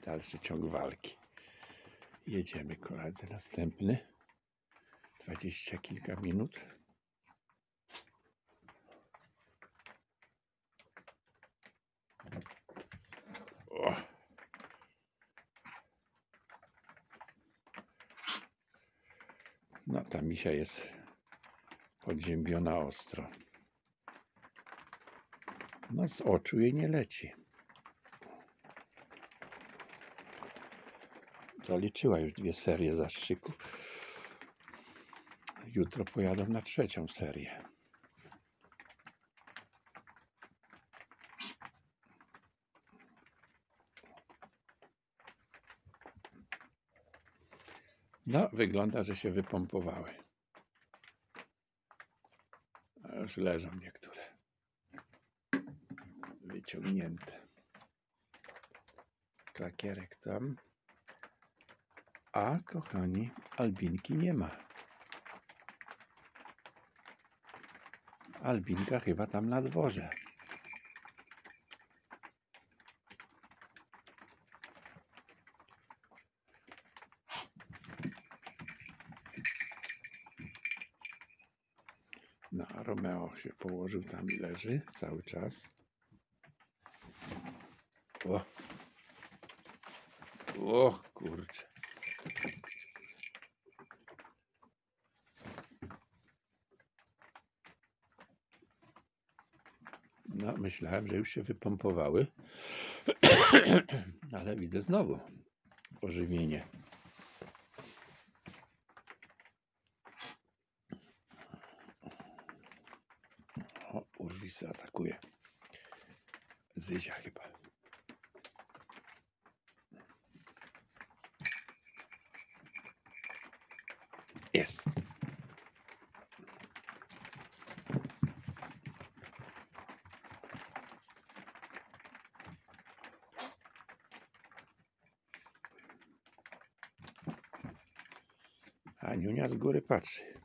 dalszy ciąg walki. Jedziemy, koledzy, następny. 20 kilka minut. O. No, ta misia jest podziębiona ostro. No, z oczu jej nie leci. Zaliczyła już 2 serie zastrzyków. Jutro pojadą na 3. serię. No, wygląda, że się wypompowały. A już leżą niektóre. Wyciągnięte. Klakierek tam. A, kochani, Albinki nie ma. Albinka chyba tam na dworze. No, a Romeo się położył tam i leży cały czas. O kurczę. No, myślałem, że już się wypompowały, ale widzę znowu ożywienie. O, Urwisy atakuje. Zyzia chyba. Jest. Aniunia z góry patrzy.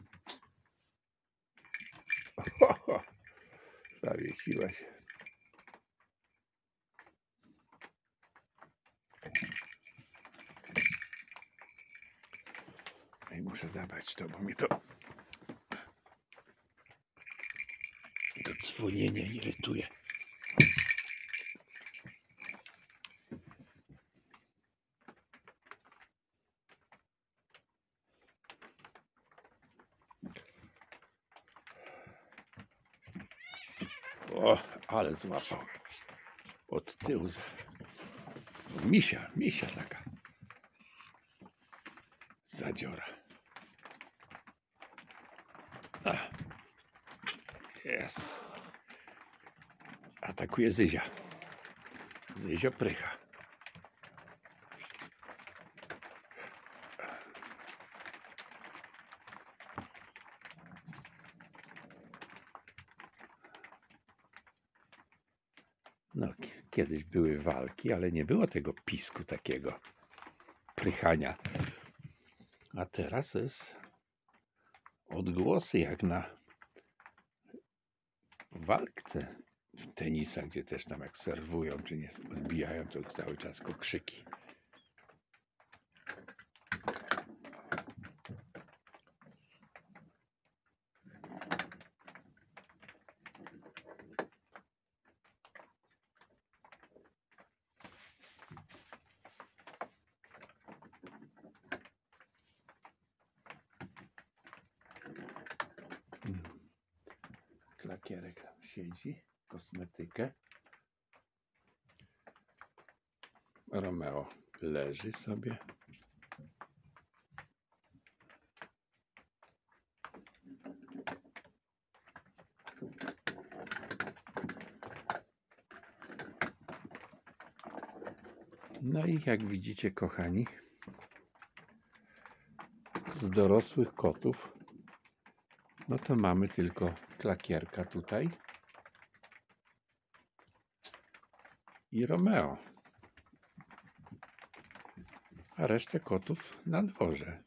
Oho, zawiesiła się. I muszę zabrać to, bo mnie to dzwonienie irytuje. O, ale złapał. Od tyłu. Misia taka. Zadziora. Jest. Atakuje Zyzia. Zyzio prycha. No, kiedyś były walki, ale nie było tego pisku takiego, prychania. A teraz jest odgłosy jak na walce w tenisa, gdzie też tam jak serwują, czy nie odbijają, to cały czas krzyki. Klakierek tam siedzi, kosmetykę. Romeo leży sobie. No i jak widzicie, kochani, z dorosłych kotów, no to mamy tylko klakierka tutaj i Romeo, a resztę kotów na dworze.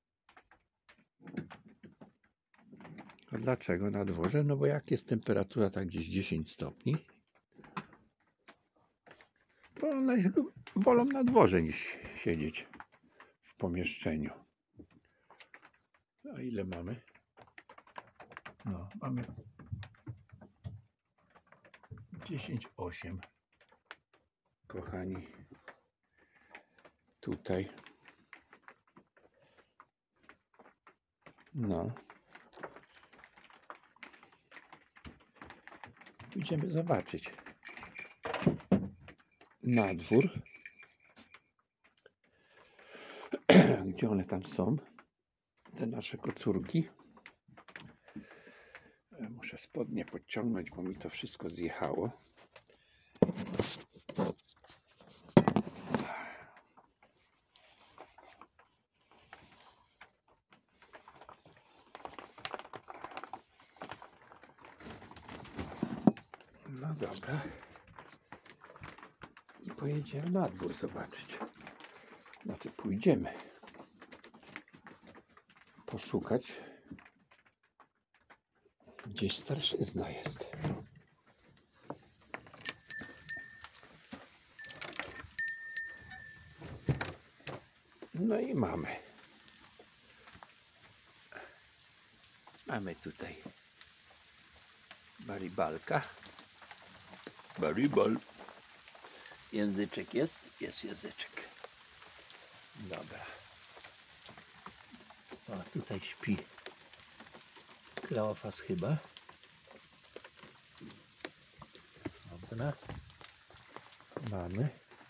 A dlaczego na dworze? No bo jak jest temperatura tak gdzieś 10 stopni, to one wolą na dworze niż siedzieć w pomieszczeniu. A ile mamy? No, mamy 10:08. Kochani, tutaj. No. Idziemy zobaczyć na dwór. Gdzie one tam są? Te nasze kocurki. Muszę spodnie podciągnąć, bo mi to wszystko zjechało. No dobra. Pojedziemy na dwór zobaczyć. Znaczy pójdziemy poszukać. Gdzieś starszyzna jest. No i mamy. Mamy tutaj baribalka. Baribal. Języczek jest? Jest języczek. Dobra. O, tutaj śpi Kleofas chyba. Dobra. Mamy.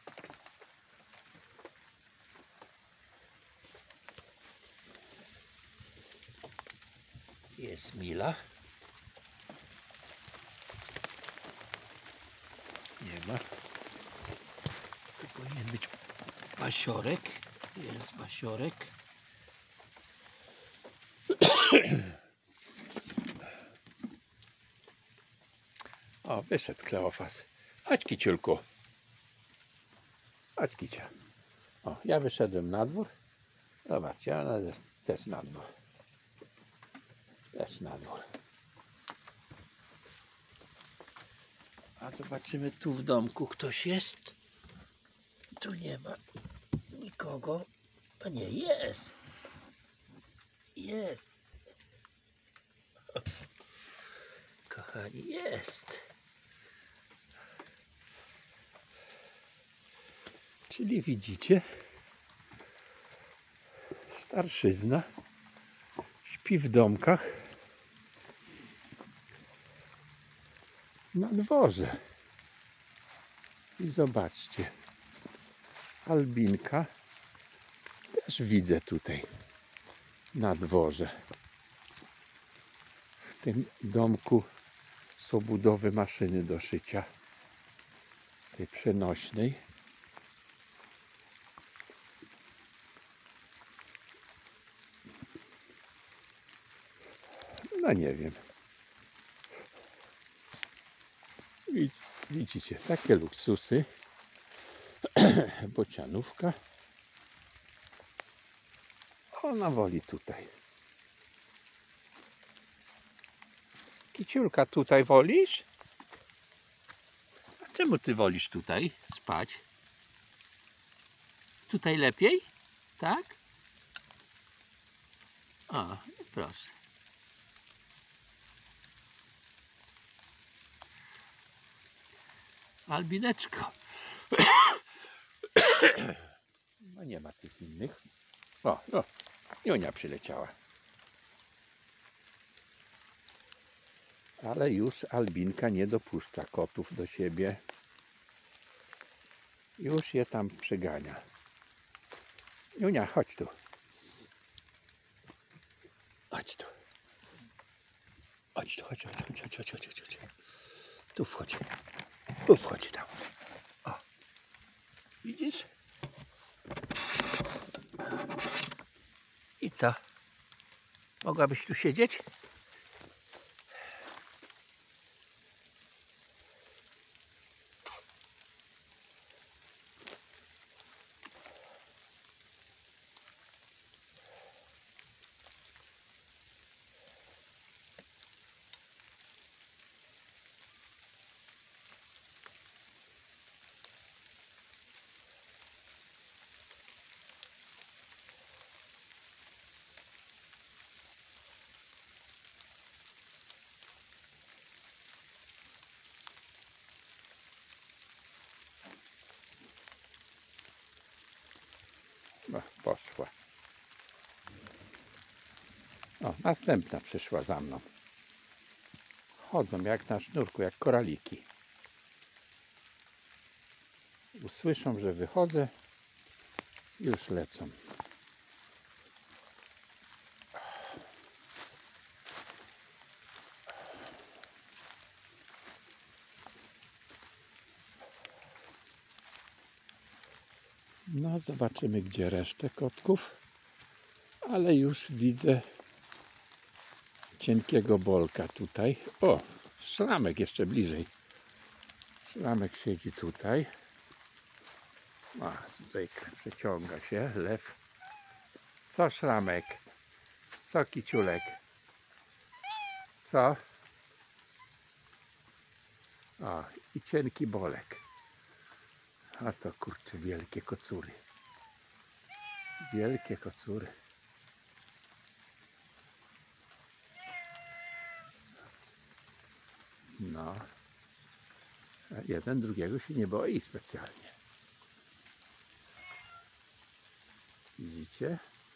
Jest Mila. Nie ma. Tu powinien być basiorek. Jest basiorek. O, wyszedł Kleofas. Chodź, kiciulku. Chodź, kicia. O, ja wyszedłem na dwór. Zobaczcie, ona też na dwór. Też na dwór. A zobaczymy, tu w domku ktoś jest. Tu nie ma nikogo. A nie, jest. Jest. Kochani, jest. Czyli widzicie, starszyzna śpi w domkach na dworze. I zobaczcie, Albinka też widzę tutaj na dworze. W tym domku są budowy maszyny do szycia, tej przenośnej. No nie wiem. Widzicie, takie luksusy. Bocianówka. Ona woli tutaj. Kiciulka, tutaj wolisz? A czemu ty wolisz tutaj spać? Tutaj lepiej? Tak? O, proszę. Albineczko. No nie ma tych innych. O, Junia przyleciała. Ale już Albinka nie dopuszcza kotów do siebie. Już je tam przegania. Junia, chodź tu. Chodź tu. Chodź tu, chodź. Tu wchodź. Tu wchodź tam. O. Widzisz? I co? Mogłabyś tu siedzieć? O, poszła. O, następna przyszła za mną. Chodzą jak na sznurku, jak koraliki. Usłyszą, że wychodzę, już lecą. No, zobaczymy, gdzie resztę kotków. Ale już widzę cienkiego bolka tutaj. O, szlamek jeszcze bliżej. Szlamek siedzi tutaj. A, zbyk, przeciąga się, lew. Co szlamek? Co kiciulek? Co? O, i cienki bolek. A to kurczę, wielkie kocury. Wielkie kocury. No. A jeden drugiego się nie boi specjalnie. Widzicie?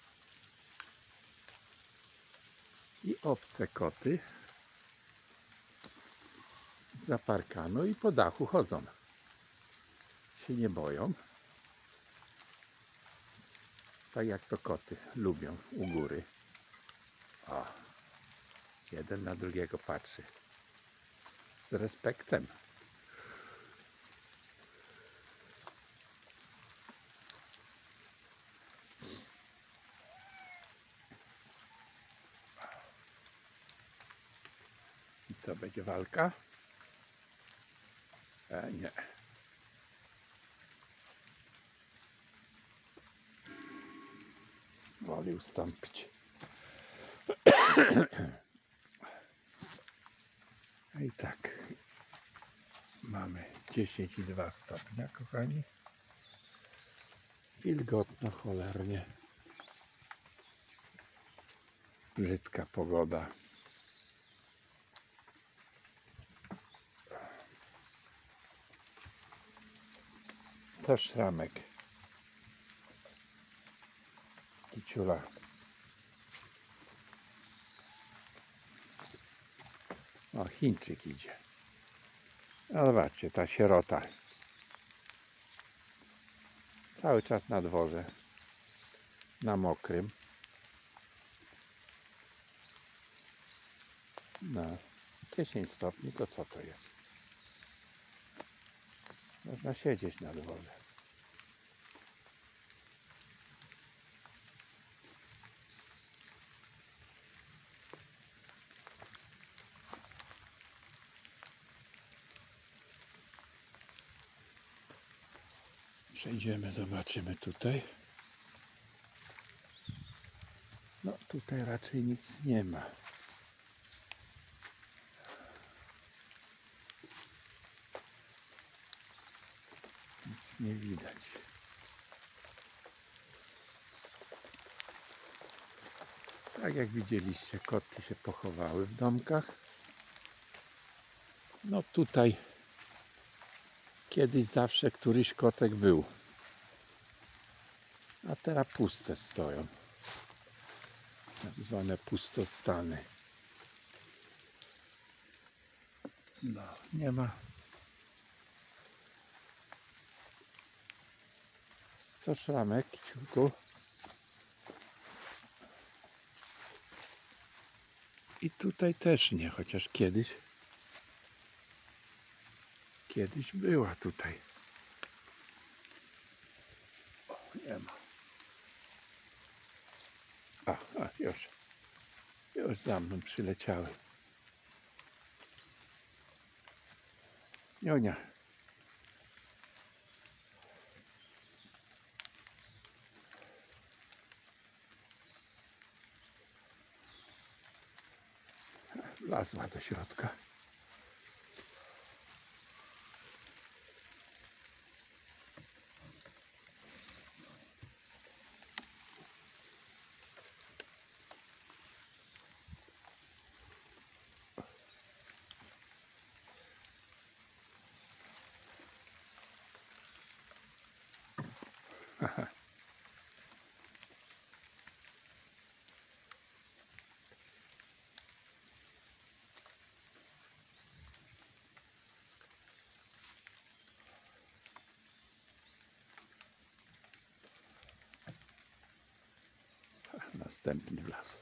I obce koty za parkanu i po dachu chodzą. Się nie boją. Tak jak to koty lubią u góry. O, jeden na drugiego patrzy. Z respektem. I co, będzie walka? Nie. Woli ustąpić. I tak. Mamy 10,2 stopnia, kochani. Wilgotno cholernie. Brzydka pogoda. To szramek. Kiciula. O, Chińczyk idzie. No zobaczcie, ta sierota. Cały czas na dworze. Na mokrym. No, 10 stopni, to co to jest? Można siedzieć na dworze. Przejdziemy, zobaczymy tutaj. No tutaj raczej nic nie ma. Nic nie widać. Tak jak widzieliście, kotki się pochowały w domkach. No tutaj kiedyś zawsze któryś kotek był. A teraz puste stoją. Tak zwane pustostany. No, nie ma. Co szramek, kiciulku? I tutaj też nie, chociaż kiedyś była tutaj. O, nie ma. A, już za mną przyleciały. Nionia. Wlazła do środka. następny wlazł.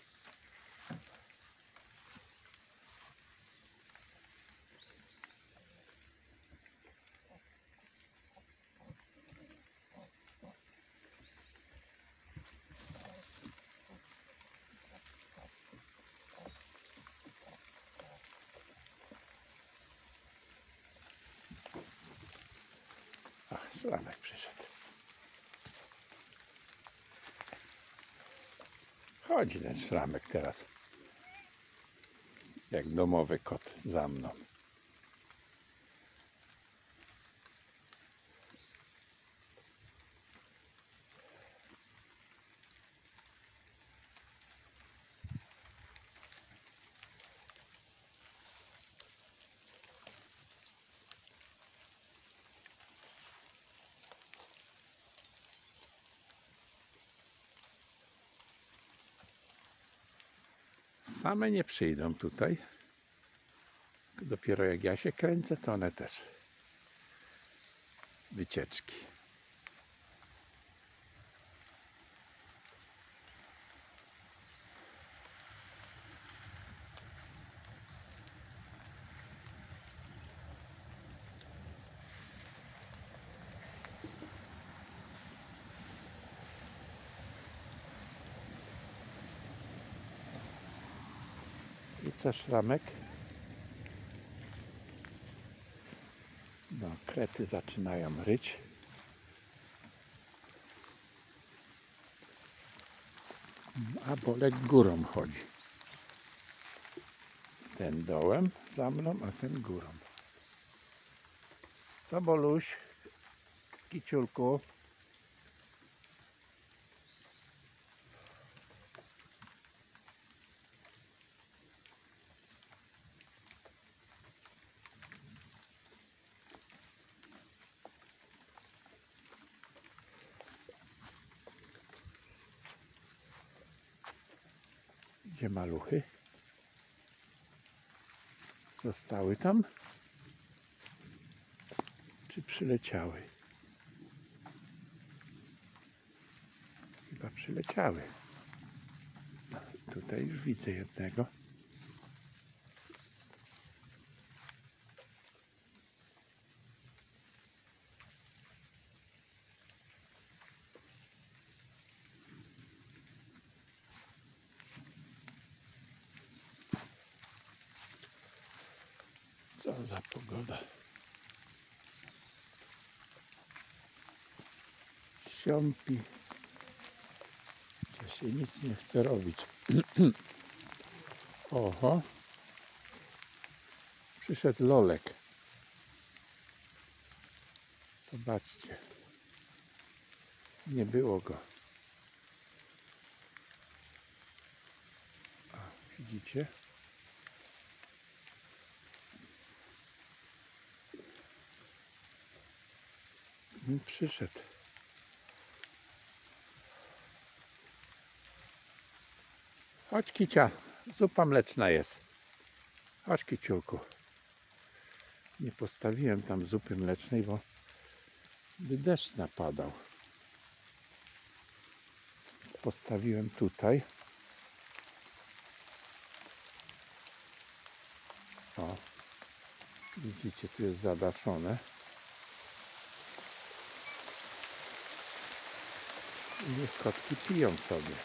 Szlamek przyszedł. Chodzi ten szlamek teraz. Jak domowy kot za mną. Same nie przyjdą tutaj. Dopiero jak ja się kręcę, to one też. Wycieczki. I co, szlamek? No, krety zaczynają ryć. A Bolek górą chodzi. Ten dołem za mną, a ten górą. Co, Boluś? Kiciulku? Gdzie maluchy? Zostały tam? Czy przyleciały? Chyba przyleciały. Tutaj już widzę jednego. Co za pogoda. Siąpi. To się nic nie chce robić. Oho. Przyszedł Lolek. Zobaczcie. Nie było go. O, widzicie? Przyszedł. Chodź, Kicia, zupa mleczna jest. Chodź, Kiciulku. Nie postawiłem tam zupy mlecznej, bo by deszcz napadał. Postawiłem tutaj. O, widzicie, tu jest zadaszone. I niech kotki piją sobie.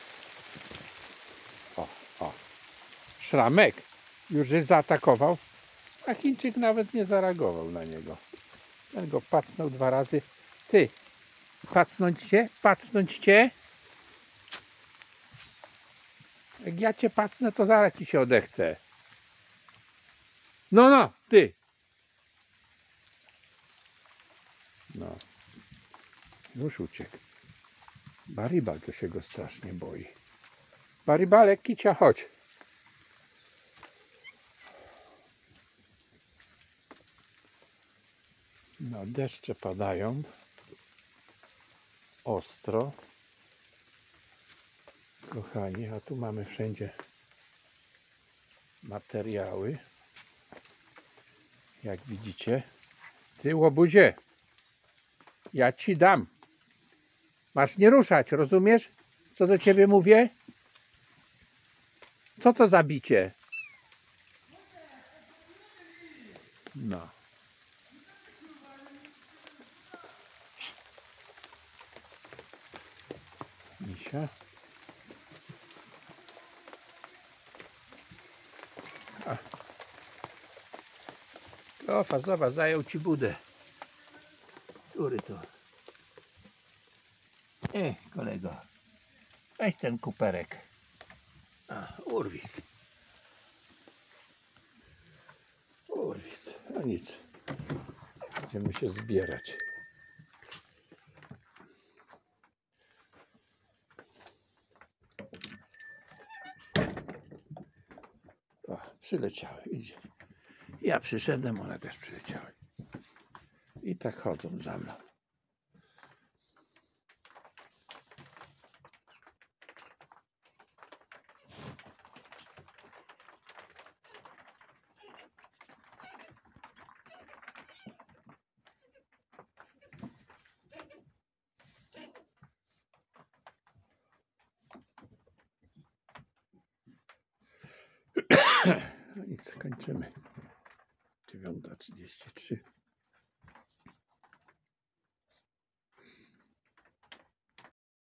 O. Szlamek już jest zaatakował, a Chińczyk nawet nie zareagował na niego. Ten go pacnął 2 razy. Ty, pacnąć cię? Pacnąć cię? Jak ja cię pacnę, to zaraz ci się odechce. No, ty. No, już uciekł. Baribal to się go strasznie boi. Baribalek, Kicia, chodź. No, deszcze padają. Ostro. Kochani, a tu mamy wszędzie materiały. Jak widzicie. Ty, łobuzie, ja ci dam. Masz nie ruszać, rozumiesz? Co do ciebie mówię? Co to za bicie? No. Misia. O, fazowa, zajął ci budę. Który to? Kolego. Weź ten kuperek. Urwis. Urwis. A nic. Będziemy się zbierać. O, przyleciały. Idzie. Ja przyszedłem, one też przyleciały. I tak chodzą za mną. No nic, kończymy. 9:33.